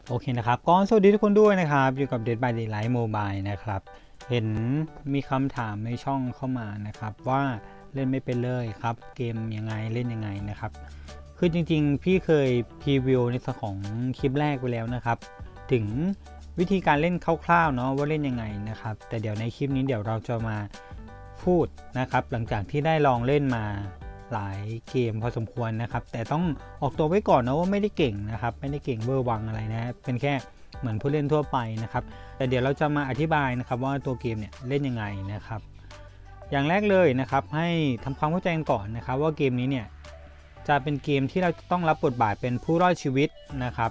โอเคนะครับก็สวัสดีทุกคนด้วยนะครับอยู่กับ Dead by Daylight Mobile นะครับเห็นมีคำถามในช่องเข้ามานะครับว่าเล่นไม่เป็นเลยครับเกมยังไงเล่นยังไงนะครับคือจริงๆพี่เคยพรีวิวในส่วนของคลิปแรกไปแล้วนะครับถึงวิธีการเล่นคร่าวๆเนาะว่าเล่นยังไงนะครับแต่เดี๋ยวในคลิปนี้เดี๋ยวเราจะมาพูดนะครับหลังจากที่ได้ลองเล่นมาหลายเกมพอสมควรนะครับแต่ต้องออกตัวไว้ก่อนนะว่าไม่ได้เก่งนะครับไม่ได้เก่งเบอร์วังอะไรนะเป็นแค่เหมือนผู้เล่นทั่วไปนะครับแต่เดี๋ยวเราจะมาอธิบายนะครับว่าตัวเกมเนี่ยเล่นยังไงนะครับอย่างแรกเลยนะครับให้ทำความเข้าใจกันก่อนนะครับว่าเกมนี้เนี่ยจะเป็นเกมที่เราต้องรับบทบาทเป็นผู้รอดชีวิตนะครับ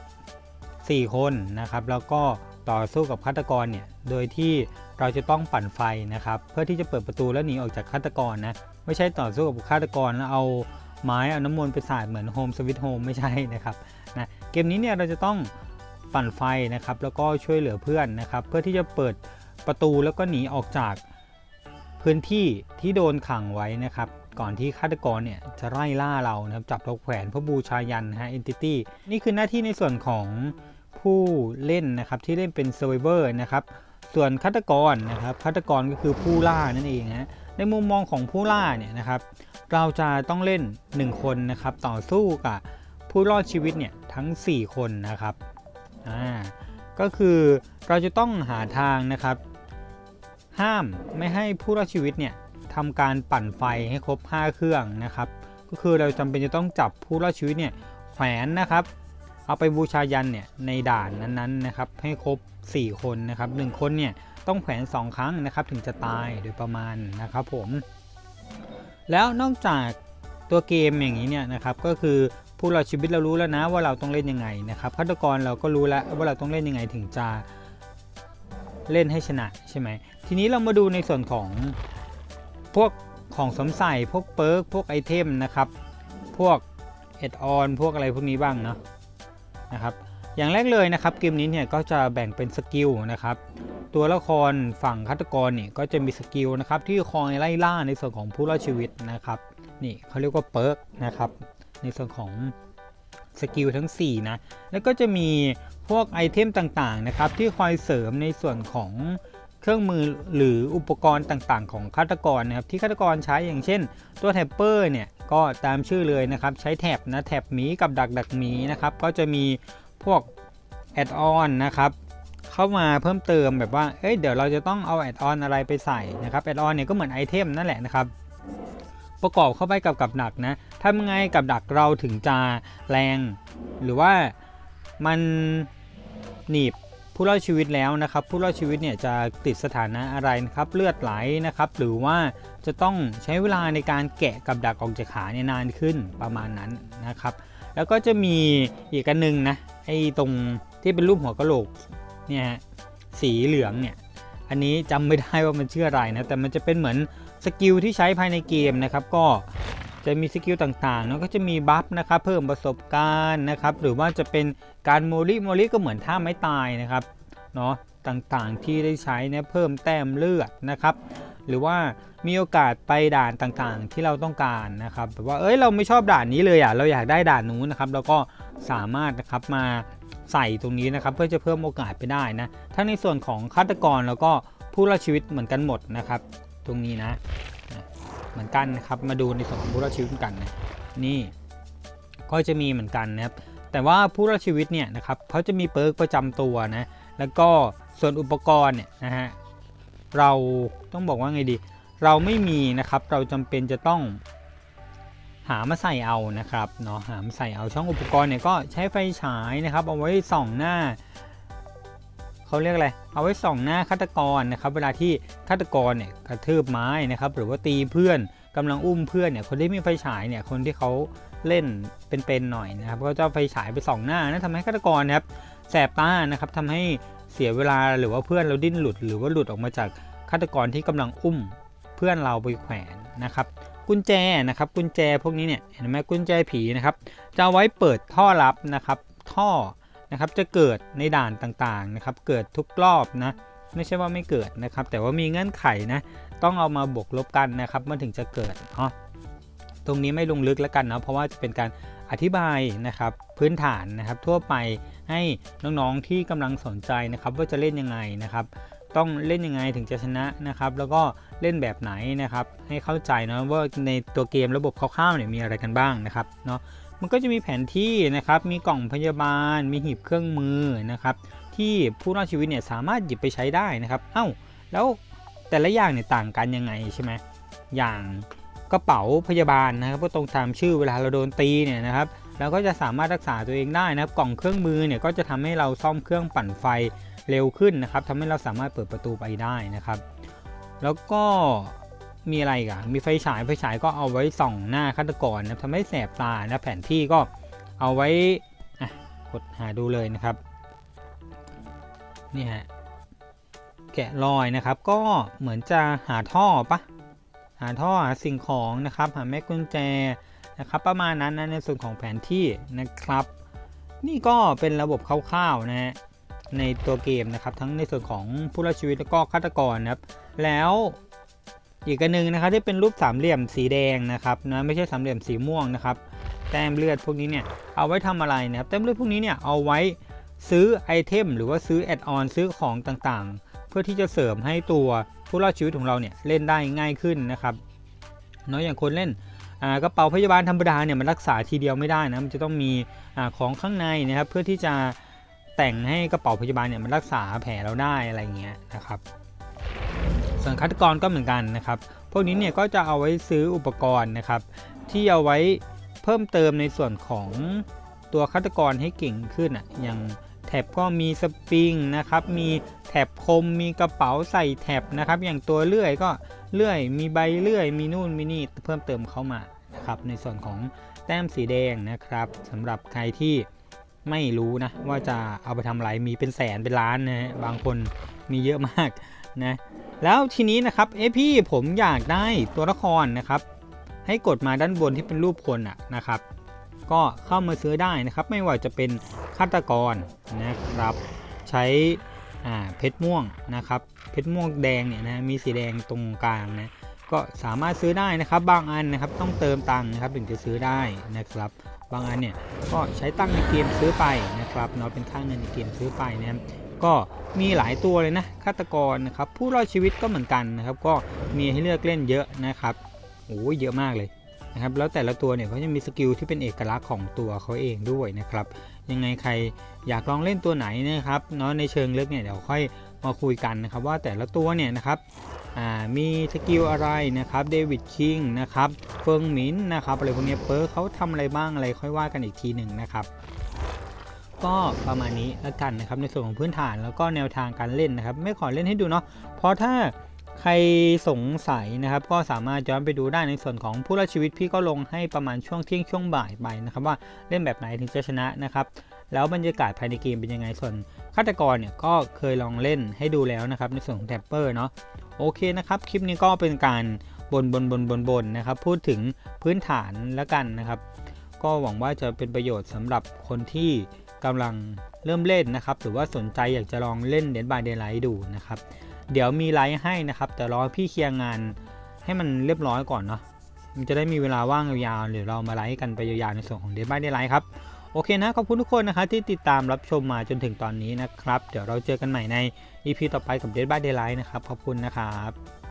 4 คนนะครับแล้วก็ต่อสู้กับฆาตกรเนี่ยโดยที่เราจะต้องปั่นไฟนะครับเพื่อที่จะเปิดประตูแล้วหนีออกจากฆาตกรนะไม่ใช่ต่อสู้กับฆาตกรแล้วเอาไม้เอาน้ำมนต์ไปสาดเหมือนโฮมสวิตโฮมไม่ใช่นะครับนะเกมนี้เนี่ยเราจะต้องปั่นไฟนะครับแล้วก็ช่วยเหลือเพื่อนนะครับเพื่อที่จะเปิดประตูแล้วก็หนีออกจากพื้นที่ที่โดนขังไว้นะครับก่อนที่ฆาตกรเนี่ยจะไล่ล่าเรานะครับจับเราแขวนเพื่อบูชายันฮะ Entity นี่คือหน้าที่ในส่วนของผู้เล่นนะครับที่เล่นเป็น Survivor นะครับส่วนฆาตกรนะครับฆาตกรก็คือผู้ล่านั่นเองนะในมุมมองของผู้ล่าเนี่ยนะครับเราจะต้องเล่น1คนนะครับต่อสู้กับผู้รอดชีวิตเนี่ยทั้ง4 คนนะครับก็คือเราจะต้องหาทางนะครับห้ามไม่ให้ผู้รอดชีวิตเนี่ยทำการปั่นไฟให้ครบ5 เครื่องนะครับก็คือเราจำเป็นจะต้องจับผู้รอดชีวิตเนี่ยแขวนนะครับเอาไปบูชายันเนี่ยในด่านนั้นๆนะครับให้ครบ4 คนนะครับ1 คนเนี่ยต้องแขวน2 ครั้งนะครับถึงจะตายโดยประมาณนะครับผมแล้วนอกจากตัวเกมอย่างนี้เนี่ยนะครับก็คือผู้รอดชีวิตเรารู้แล้วนะว่าเราต้องเล่นยังไงนะครับฆาตกรเราก็รู้แล้วว่าเราต้องเล่นยังไงถึงจะเล่นให้ชนะใช่ไหมทีนี้เรามาดูในส่วนของพวกของสวมใส่พวกเปิร์กพวกไอเทมนะครับพวกเอ็ดออนพวกอะไรพวกนี้บ้างเนาะนะครับอย่างแรกเลยนะครับเกมนี้เนี่ยก็จะแบ่งเป็นสกิลนะครับตัวละครฝั่งฆาตกรเนี่ยก็จะมีสกิลนะครับที่คอยไล่ล่าในส่วนของผู้รอดชีวิตนะครับนี่เขาเรียกว่าเปิร์กนะครับในส่วนของสกิลทั้ง4นะแล้วก็จะมีพวกไอเทมต่างๆนะครับที่คอยเสริมในส่วนของเครื่องมือหรืออุปกรณ์ต่างๆของฆาตกรนะครับที่ฆาตกรใช้อย่างเช่นตัวแท็ปเปอร์เนี่ยก็ตามชื่อเลยนะครับใช้แท็บนะแท็บหมีกับดักหมีนะครับก็จะมีพวกแอดออนนะครับเข้ามาเพิ่มเติมแบบว่าเดี๋ยวเราจะต้องเอาแอดออนอะไรไปใส่นะครับแอดออนเนี่ยก็เหมือนไอเทมนั่นแหละนะครับประกอบเข้าไปกับดักนะทำยังไงกับดักเราถึงจะแรงหรือว่ามันหนีบผู้รอดชีวิตแล้วนะครับผู้รอดชีวิตเนี่ยจะติดสถานะอะไรนะครับเลือดไหลนะครับหรือว่าจะต้องใช้เวลาในการแกะกับดักออกจากขาเนี่ยนานขึ้นประมาณนั้นนะครับแล้วก็จะมีอีกอันนึงนะไอ้ตรงที่เป็นรูปหัวกะโหลกเนี่ยสีเหลืองเนี่ยอันนี้จำไม่ได้ว่ามันชื่ออะไรนะแต่มันจะเป็นเหมือนสกิลที่ใช้ภายในเกมนะครับก็จะมีสกิลต่างๆแล้วก็จะมีบัฟนะครับเพิ่มประสบการณ์นะครับหรือว่าจะเป็นการโมลิก็เหมือนท่าไม้ตายนะครับเนาะต่างๆที่ได้ใช้เนี่ยเพิ่มแต้มเลือดนะครับหรือว่ามีโอกาสไปด่านต่างๆที่เราต้องการนะครับแบบว่าเราไม่ชอบด่านนี้เลยเราอยากได้ด่านนู้นนะครับแล้วก็สามารถนะครับมาใส่ตรงนี้นะครับเพื่อจะเพิ่มโอกาสไปได้นะทั้งในส่วนของฆาตกรแล้วก็ผู้รอดชีวิตเหมือนกันหมดนะครับตรงนี้นะเหมือนกันนะครับมาดูในส่วนของผู้รอดชีวิตกันนะนี่ก็จะมีเหมือนกันนะครับแต่ว่าผู้รอดชีวิตเนี่ยนะครับเขาจะมีเปิร์กประจำตัวนะแล้วก็ส่วนอุปกรณ์เนี่ยนะฮะเราต้องบอกว่าไงดีเราไม่มีนะครับเราจำเป็นจะต้องหามาใส่เอานะครับเนาะหามาใส่เอาช่องอุปกรณ์เนี่ยก็ใช้ไฟฉายนะครับเอาไว้ส่องหน้าเขาเรียกอะไรเอาไว้ส่องหน้าฆาตกรนะครับเวลาที่ฆาตกรเนี่ยกระทืบไม้นะครับหรือว่าตีเพื่อนกำลังอุ้มเพื่อนเนี่ยคนที่มีไฟฉายเนี่ยคนที่เขาเล่นเป็นหน่อยนะครับก็จะไฟฉายไปส่องหน้านะทำให้ฆาตกรนะครับแสบตานะครับทำให้เสียเวลาหรือว่าเพื่อนเราดิ้นหลุดหรือว่าหลุดออกมาจากฆาตกรที่กำลังอุ้มเพื่อนเราไปแขวนนะครับกุญแจนะครับกุญแจพวกนี้เนี่ยเห็นไหมกุญแจผีนะครับจะเอาไว้เปิดท่อลับนะครับท่อนะครับจะเกิดในด่านต่างๆนะครับเกิดทุกรอบนะไม่ใช่ว่าไม่เกิดนะครับแต่ว่ามีเงื่อนไขนะต้องเอามาบวกลบกันนะครับมันถึงจะเกิดเนาะตรงนี้ไม่ลงลึกแล้วกันนะเพราะว่าจะเป็นการอธิบายนะครับพื้นฐานนะครับทั่วไปให้น้องๆที่กำลังสนใจนะครับว่าจะเล่นยังไงนะครับต้องเล่นยังไงถึงจะชนะนะครับแล้วก็เล่นแบบไหนนะครับให้เข้าใจนะว่าในตัวเกมระบบคร่าวๆเนี่ยมีอะไรกันบ้างนะครับเนาะมันก็จะมีแผนที่นะครับมีกล่องพยาบาลมีหีบเครื่องมือนะครับที่ผู้รอดชีวิตเนี่ยสามารถหยิบไปใช้ได้นะครับแล้วแต่ละอย่างเนี่ยต่างกันยังไงใช่ไหมอย่างกระเป๋าพยาบาลนะครับก็ตรงตามชื่อเวลาเราโดนตีเนี่ยนะครับเราก็จะสามารถรักษาตัวเองได้นะครับกล่องเครื่องมือเนี่ยก็จะทำให้เราซ่อมเครื่องปั่นไฟเร็วขึ้นนะครับทำให้เราสามารถเปิดประตูไปได้นะครับแล้วก็มีอะไรกันมีไฟฉายก็เอาไว้ส่องหน้าฆาตกรนะทำให้แสบตานะแผนที่ก็เอาไว้กดหาดูเลยนะครับนี่ฮะแกะรอยนะครับก็เหมือนจะหาท่อหาสิ่งของนะครับหาแม่กุญแจนะครับประมาณนั้นนะในส่วนของแผนที่นะครับนี่ก็เป็นระบบคร่าวๆนะฮะในตัวเกมนะครับทั้งในส่วนของผู้รอดชีวิตแล้วก็ฆาตกรนะครับแล้วอีกอันนึงนะครับที่เป็นรูปสามเหลี่ยมสีแดงนะครับนะไม่ใช่สามเหลี่ยมสีม่วงนะครับแต้มเลือดพวกนี้เนี่ยเอาไว้ทำอะไรนะครับแต้มเลือดพวกนี้เนี่ยเอาไว้ซื้อไอเทมหรือว่าซื้อแอดออนซื้อของต่างๆเพื่อที่จะเสริมให้ตัวผู้รอดชีวิตของเราเนี่ยเล่นได้ง่ายขึ้นนะครับเนาะอย่างคนเล่นกระเป๋าพยาบาลธรรมดาเนี่ยมันรักษาทีเดียวไม่ได้นะมันจะต้องมีของข้างในนะครับเพื่อที่จะแต่งให้กระเป๋าพยาบาลเนี่ยมันรักษาแผลเราได้อะไรเงี้ยนะครับส่วนฆาตกรก็เหมือนกันนะครับพวกนี้เนี่ยก็จะเอาไว้ซื้ออุปกรณ์นะครับที่เอาไว้เพิ่มเติมในส่วนของตัวฆาตกรให้เก่งขึ้นอย่างแท็บก็มีสปริงนะครับมีแท็บคมมีกระเป๋าใส่แท็บนะครับอย่างตัวเลื่อยก็เลื่อยมีใบเลื่อยมีนู่นมีนี่เพิ่มเติมเข้ามานะครับในส่วนของแต้มสีแดงนะครับสำหรับใครที่ไม่รู้นะว่าจะเอาไปทำอะไรมีเป็นแสนเป็นล้านนะบางคนมีเยอะมากนะแล้วทีนี้นะครับพี่ผมอยากได้ตัวละครนะครับให้กดมาด้านบนที่เป็นรูปคนนะครับก็เข้ามาซื้อได้นะครับไม่ว่าจะเป็นฆาตกรนะครับใช้เพชรม่วงนะครับเพชรม่วงแดงเนี่ยนะมีสีแดงตรงกลางนะก็สามารถซื้อได้นะครับบางอันนะครับต้องเติมตังค์นะครับถึงจะซื้อได้นะครับบางอันเนี่ยก็ใช้ตังค์ในเกมซื้อไปนะครับเนาะเป็นค่าเงินในเกมซื้อไปนะครับก็มีหลายตัวเลยนะฆาตกรนะครับผู้รอดชีวิตก็เหมือนกันนะครับก็มีให้เลือกเล่นเยอะนะครับโอ้เยอะมากเลยนะครับแล้วแต่ละตัวเนี่ยเขาจะมีสกิลที่เป็นเอกลักษณ์ของตัวเขาเองด้วยนะครับยังไงใครอยากลองเล่นตัวไหนนะครับเนาะในเชิงลึกเนี่ยเดี๋ยวค่อยมาคุยกันนะครับว่าแต่ละตัวเนี่ยนะครับมีสกิลอะไรนะครับเดวิดคิงนะครับเฟิงหมินนะครับอะไรพวกนี้เปิร์เขาทำอะไรบ้างอะไรค่อยว่ากันอีกทีหนึ่งนะครับก็ประมาณนี้แล้วกันนะครับในส่วนของพื้นฐานแล้วก็แนวทางการเล่นนะครับไม่ขอเล่นให้ดูเนาะเพราะถ้าใครสงสัยนะครับก็สามารถย้อนไปดูได้ในส่วนของผู้รอดชีวิตพี่ก็ลงให้ประมาณช่วงเที่ยงช่วงบ่ายไปนะครับว่าเล่นแบบไหนถึงจะชนะนะครับแล้วบรรยากาศภายในเกมเป็นยังไงส่วนฆาตกรเนี่ยก็เคยลองเล่นให้ดูแล้วนะครับในส่วนของแท็ปเปอร์เนาะโอเคนะครับคลิปนี้ก็เป็นการบนนะครับพูดถึงพื้นฐานแล้วกันนะครับก็หวังว่าจะเป็นประโยชน์สำหรับคนที่กำลังเริ่มเล่นนะครับหรือว่าสนใจอยากจะลองเล่น Dead by Daylight ดูนะครับเดี๋ยวมีไลฟ์ให้นะครับแต่รอพี่เคลียร์งานให้มันเรียบร้อยก่อนเนาะมันจะได้มีเวลาว่างยาวๆหรือเรามาไลฟ์กันไปยาวๆในส่วนของ Dead by Daylight ครับโอเคนะขอบคุณทุกคนนะครับที่ติดตามรับชมมาจนถึงตอนนี้นะครับเดี๋ยวเราเจอกันใหม่ใน EP ต่อไปกับ Dead by Daylight นะครับขอบคุณนะครับ